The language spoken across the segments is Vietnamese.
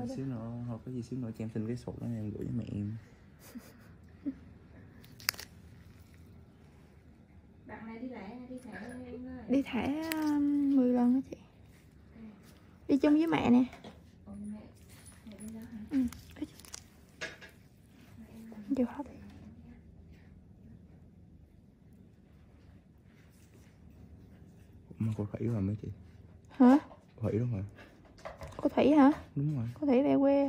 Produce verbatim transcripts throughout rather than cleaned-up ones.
thôi đó. Xíu nữa, thôi có gì xíu nữa cho em xin cái sổ đó em gửi cho mẹ em. Bạn này đi lẻ, đi thẻ em ơi. Đi thẻ um, mười lần đó chị. Đi chung với mẹ nè. Ồ, mẹ, mẹ đi đâu hả? Ừ. Chưa hết. Mà cô Thủy rồi mấy chị? Hả? Thủy đúng rồi. Cô Thủy hả? Đúng rồi. Cô Thủy về quê.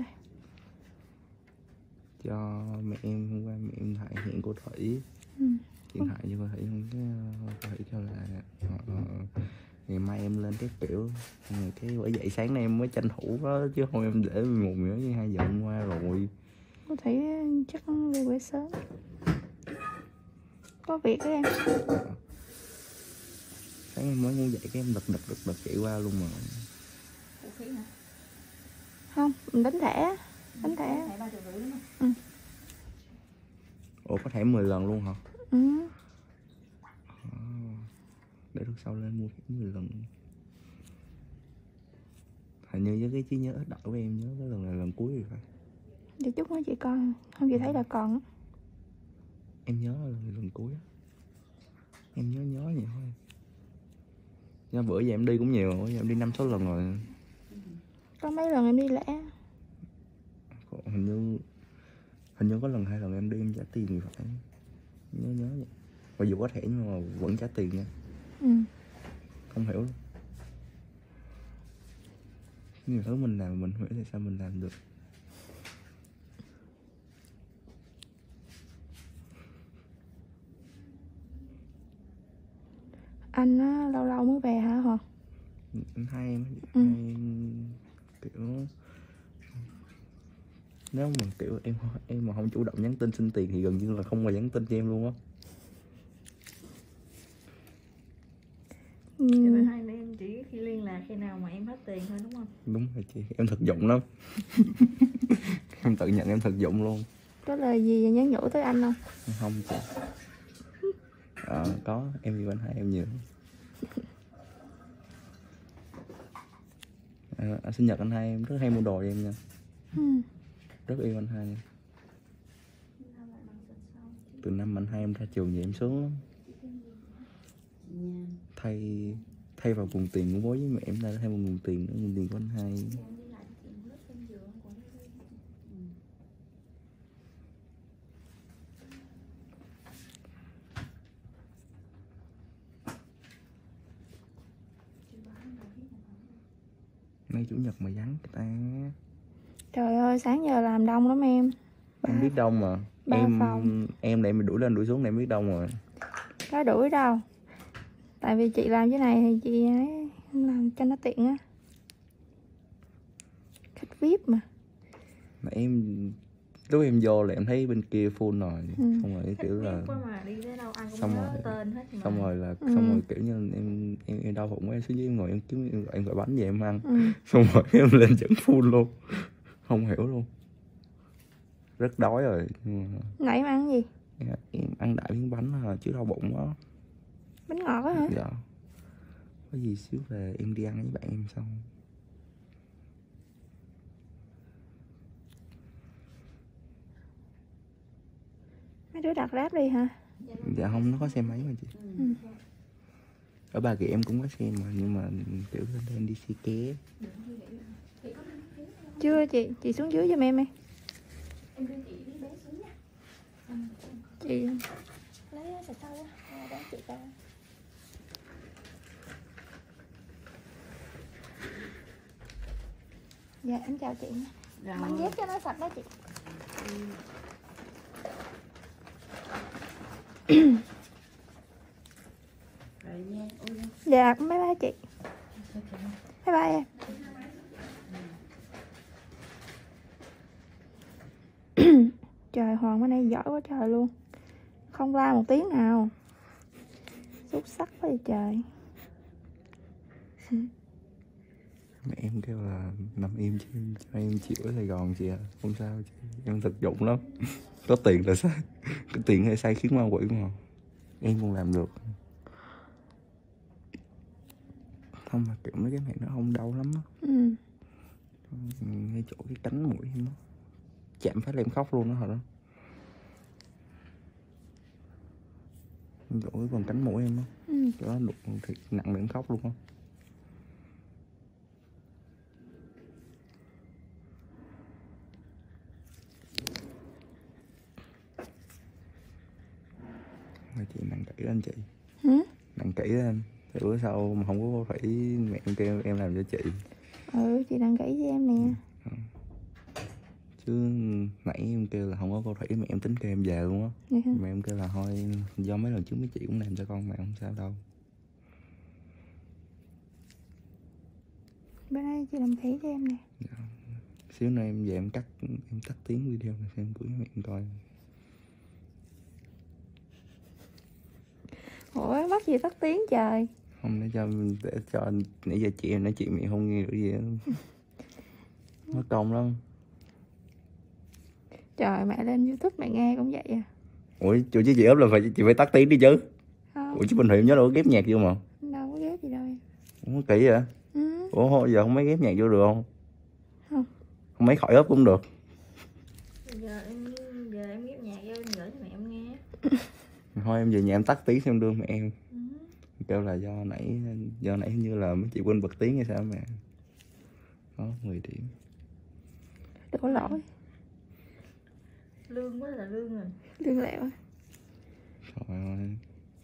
Cho mẹ em, hôm qua mẹ em Thại hẹn cô Thủy. Ừ. Điện thoại cho cô Thủy, cái cô Thủy kêu là uh, ngày mai em lên cái kiểu. Rồi cái bởi vậy sáng nay em mới tranh thủ đó, chứ không em để một nữa với hai giờ hôm qua rồi. Cô Thủy chắc về quê sớm. Có việc đó em. À. Sáng em mới ngủ dậy cái em đật đật đật đật chạy qua luôn mà. Phụ phí hả? Không, mình đánh thẻ. Đánh thẻ. Thẻ ba triệu rưỡi đúng không? Ừ. Ủa có thẻ mười lần luôn hả? Ừ. À, để lúc sau lên mua thẻ mười lần. Hình như với cái trí nhớ ít đỏ của em nhớ cái lần này lần cuối rồi phải. Để chút nữa chị coi. Không chị thấy là còn. Em nhớ là lần, lần cuối á. Em nhớ nhớ vậy thôi. Do bữa giờ em đi cũng nhiều rồi, em đi năm sáu lần rồi. Có mấy lần em đi lẻ. Hình như Hình như có lần hai lần em đi em trả tiền thì phải. Nhớ nhớ vậy. Mặc dù có thẻ nhưng mà vẫn trả tiền nha. Ừ. Không hiểu luôn. Nhiều thứ mình làm mình không hiểu tại sao mình làm được. Anh á, lâu lâu mới về hả hả? Anh hai em Ừ. hai em kiểu nếu mà kiểu em em mà không chủ động nhắn tin xin tiền thì gần như là không bao nhắn tin cho em luôn á. Ừ. Cho nên hai anh em chỉ khi liên lạc khi nào mà em hết tiền thôi đúng không? Đúng rồi chị, em thực dụng lắm. Em tự nhận em thực dụng luôn. Có lời gì nhắn nhủ tới anh không? Không chị. À, có, em yêu anh hai em nhiều. À, à, sinh nhật anh hai em rất hay mua đồ cho em nha. Ừ. Rất yêu anh hai. Từ năm anh hai em ra trường vậy em sướng lắm. Thay thay vào nguồn tiền của bố với mẹ em ra thay vào nguồn tiền nữa, nguồn tiền của anh hai. Nay chủ nhật mà vắng cái ta. Trời ơi, sáng giờ làm đông lắm em. Ba, Em biết đông mà. ba Em phòng. em để mình đuổi lên đuổi xuống để em biết đông rồi. Có đuổi đâu. Tại vì chị làm cái này thì chị ấy làm cho nó tiện á. Khách vi ai pi mà. Mà em lúc em vô là em thấy bên kia full rồi. Ừ. Xong rồi cái kiểu là mà đi tới đâu ai cũng xong nhớ rồi tên hết mà. xong rồi là Ừ. xong rồi kiểu như em em, em đau bụng em xuống dưới em ngồi em kiếm em, em gọi bánh về em ăn. Ừ. Xong rồi em lên dẫn full luôn. Không hiểu luôn. Rất đói rồi. Nhưng mà Nãy em ăn cái gì? em ăn đại miếng bánh à, chứ đau bụng quá. Bánh ngọt á hả? Dạ. Có gì xíu về em đi ăn với bạn em xong. Mấy đứa đặt Grab đi hả? Dạ không, nó có xe máy mà chị. Ừ. Ở Ba Rịa em cũng có xe mà, nhưng mà kiểu lên đây em đi xe ké. Chưa chị, chị xuống dưới giùm em đi. Chị lấy sợi sau á, đó chị ta. Dạ em chào chị nha. Rồi. Bánh dép cho nó sạch đó chị. Rồi nha. Ôi, Dạ bye bye chị. Bye bye em. Trời, Hoàng bữa nay giỏi quá trời luôn. Không la một tiếng nào. Xuất sắc quá vậy trời. Mẹ em kêu là nằm im chứ cho em chịu ở Sài Gòn chị à. Không sao chị, em thực dụng lắm. Có tiền là sai. Có tiền hay sai khiến ma quỷ mà. Em cũng làm được. Không mà kiểu mấy cái này nó không đau lắm á. Ừ. ngay chỗ cái cánh mũi em đó, chạm phát là em khóc luôn đó hả đó, chỗ cái còn cánh mũi em đó, Ừ. chỗ đó đụng thì nặng để em khóc luôn á. Mà chị nặng kỹ lên chị. Hử? Nặng kỹ lên, thì bữa sau mà không có phải mẹ em kêu em làm cho chị. Ừ, chị đang kỹ với em nè. Chứ nãy em kêu là không có cô Thủy, mẹ em tính kêu em về luôn á. Vậy hả? Mẹ em kêu là thôi, do mấy lần trước mấy chị cũng làm cho con mà không sao đâu. Bữa nay chị làm kỹ cho em nè. Xíu nữa em về em cắt, em tắt tiếng video này xem gửi mẹ em coi. Ủa, bắt gì tắt tiếng trời. Không, để cho để cho nãy giờ chị em nói chuyện mẹ không nghe được gì hết. Mất công lắm. Trời, mẹ lên YouTube mẹ nghe cũng vậy à. Ủa chú chứ chị ốp là phải chị phải tắt tiếng đi chứ. Không, Ủa chứ bình thường em nhớ đâu có ghép nhạc vô mà. đâu có ghép gì đâu em. Ủa kỹ vậy? Ừ. Ủa giờ không mấy ghép nhạc vô được không? Không. Không mấy khỏi ốp cũng được. Giờ em giờ em ghép nhạc vô em gửi cho mẹ em nghe. Thôi em về nhà em tắt tiếng xem đưa mẹ em. Ừ. Kêu là do nãy do nãy hình như là mấy chị quên bật tiếng hay sao mà. Đó, mười điểm. Đổ lỗi. Lương quá là lương rồi. Lương lẹo. Trời ơi.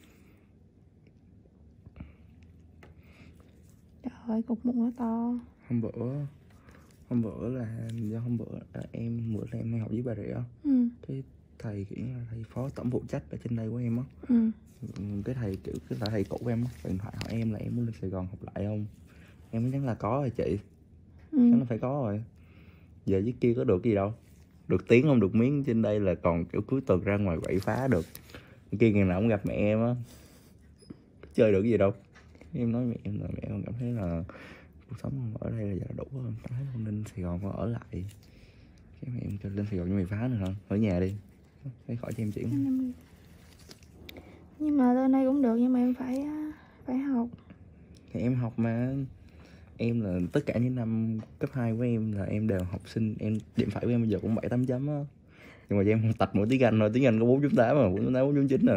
Trời ơi, cục mụn nó to. Hôm bữa hôm bữa là do hôm bữa là em bữa là em đang học với bà Rịa. Ừ. Cái thầy kiểu là thầy phó tổng phụ trách ở trên đây của em á. Ừ. Cái thầy kiểu cái là thầy cũ của em á, điện thoại hỏi em là em muốn lên Sài Gòn học lại không. Em mới nhắn là có rồi chị. Ừ. Chắc nó phải có rồi. Giờ dưới kia có được cái gì đâu. Được tiếng không được miếng, trên đây là còn kiểu cuối tuần ra ngoài quậy phá được. Cái kia ngày nào cũng gặp mẹ em á, chơi được cái gì đâu. Em nói mẹ em là mẹ em cảm thấy là cuộc sống ở đây là giờ đủ rồi, cảm thấy không nên Sài Gòn con ở lại. Cái mẹ em kêu lên Sài Gòn cho mày phá nữa hả, ở nhà đi, thấy khỏi cho em chuyển. Nhưng mà lên đây cũng được, nhưng mà em phải phải học. Thì em học mà, em là tất cả những năm cấp hai của em là em đều học sinh, em điểm phải của em bây giờ cũng bảy tám chấm á. Nhưng mà em tạch mỗi tiếng Anh thôi, tiếng Anh có bốn chấm tám mà, bốn chấm tám, bốn chấm chín à.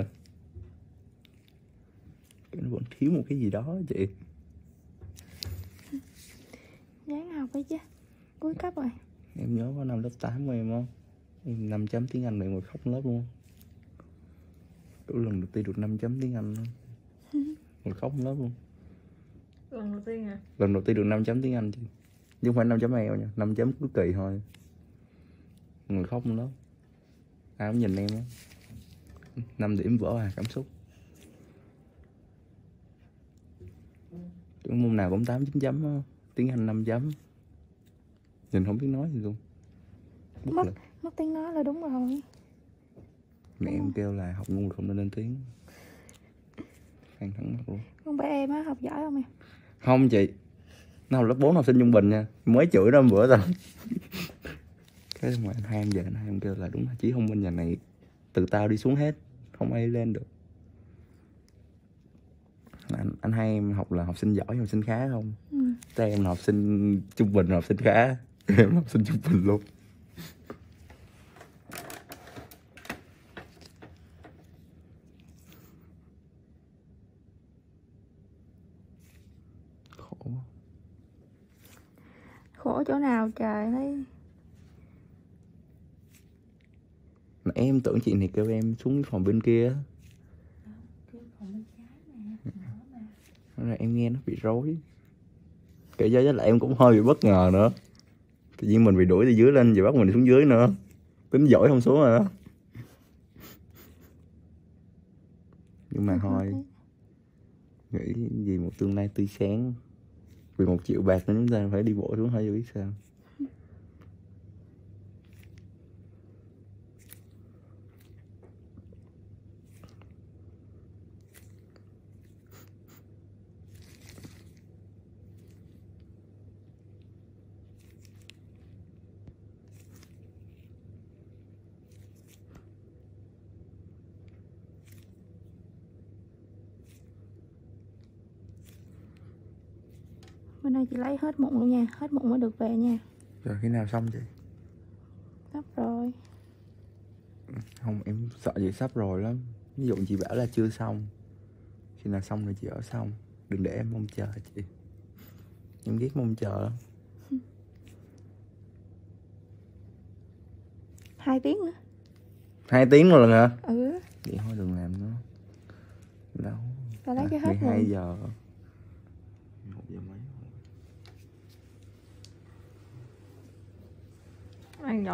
Nó vẫn thiếu một cái gì đó chị. Ráng học đi chứ, cuối cấp rồi. Em nhớ có năm lớp tám của em á, em năm chấm tiếng Anh này mà khóc lớp luôn. Cứ lần đầu tiên được năm chấm tiếng Anh mà khóc lớp luôn. Lần đầu tiên à? Lần đầu tiên được năm chấm tiếng Anh chứ, chứ không phải năm chấm ai eo nha, năm chấm cuối kỳ thôi. Người khóc lớp, ai cũng nhìn em á, năm điểm vỡ à cảm xúc. Cái môn nào cũng tám chín chấm á, tiếng Anh năm chấm, nhìn không biết nói gì luôn. Mất, mất tiếng nói là đúng rồi. Mẹ em kêu là học ngu không nên lên tiếng. Phan thẳng mặt luôn. Con bé em á, học giỏi không em? Không chị, nó học lớp bốn học sinh trung bình nha, mới chửi nó bữa rồi. Cái mà anh hai em về, anh hai em kêu là đúng là trí thông minh nhà này từ tao đi xuống hết, không ai lên được. Anh, anh hai em học là học sinh giỏi học sinh khá không? Ừ. Thế em là học sinh trung bình học sinh khá. Em là học sinh trung bình luôn. Khổ. Khổ chỗ nào trời, thấy Nãy em tưởng chị này kêu em xuống phòng bên kia. Cái phòng bên trái nè, mở mà. Nên là em nghe nó bị rối. Kể do với lại em cũng hơi bị bất ngờ nữa. Tự nhiên mình bị đuổi từ dưới lên, giờ bắt mình xuống dưới nữa. Tính giỏi không xuống rồi đó. Nhưng mà thôi, nghĩ gì một tương lai tươi sáng. Vì một triệu bạc nên chúng ta phải đi bộ xuống thôi, biết sao. bữa nay chị lấy hết mụn luôn nha, hết mụn mới được về nha. Rồi khi nào xong chị? Sắp rồi. Không, em sợ chị sắp rồi lắm. Ví dụ chị bảo là chưa xong, khi nào xong rồi chị ở xong. Đừng để em mong chờ chị. Em ghét mong chờ lắm. Hai tiếng nữa. Hai tiếng rồi lần hả? Ừ. Vậy thôi đừng làm nữa. Đâu. Tao lấy À, cho hết mười hai luôn. giờ. Một giờ mấy. Ăn